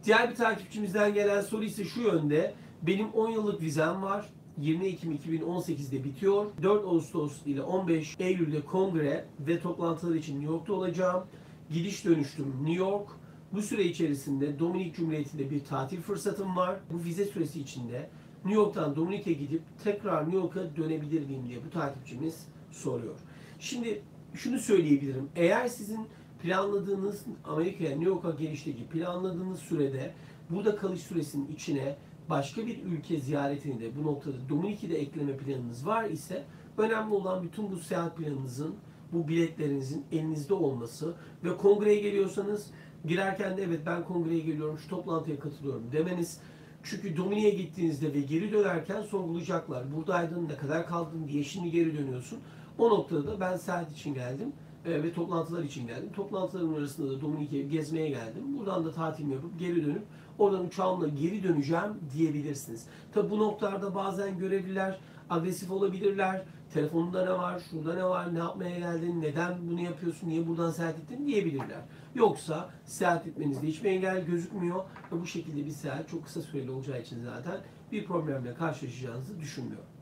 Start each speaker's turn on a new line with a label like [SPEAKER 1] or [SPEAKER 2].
[SPEAKER 1] Diğer bir takipçimizden gelen soru ise şu yönde. Benim 10 yıllık vizem var. 20 Ekim 2018'de bitiyor. 4 Ağustos ile 15 Eylül'de kongre ve toplantılar için New York'ta olacağım. Gidiş dönüştüm New York. Bu süre içerisinde Dominik Cumhuriyeti'nde bir tatil fırsatım var. Bu vize süresi içinde New York'tan Dominik'e gidip tekrar New York'a dönebilir miyim diye bu takipçimiz soruyor. Şimdi şunu söyleyebilirim. Eğer sizin planladığınız Amerika'ya, New York'a gelişteki planladığınız sürede burada kalış süresinin içine başka bir ülke ziyaretini de bu noktada Dominik'i de ekleme planınız var ise önemli olan bütün bu seyahat planınızın, bu biletlerinizin elinizde olması ve kongreye geliyorsanız girerken de evet ben kongreye geliyorum, şu toplantıya katılıyorum demeniz. Çünkü Dominik'e gittiğinizde ve geri dönerken sorgulayacaklar. Buradaydın, ne kadar kaldın diye şimdi geri dönüyorsun. O noktada da ben seyahat için geldim ve toplantılar için geldim. Toplantıların arasında da Dominik'e gezmeye geldim. Buradan da tatilimi yapıp geri dönüp oradan uçağımla geri döneceğim diyebilirsiniz. Tabi bu noktalarda bazen görevliler agresif olabilirler. Telefonunda ne var, şurada ne var, ne yapmaya geldin, neden bunu yapıyorsun, niye buradan seyahat ettin diyebilirler. Yoksa seyahat etmenizde hiçbir engel gözükmüyor ve bu şekilde bir seyahat çok kısa süreli olacağı için zaten bir problemle karşılaşacağınızı düşünmüyorum.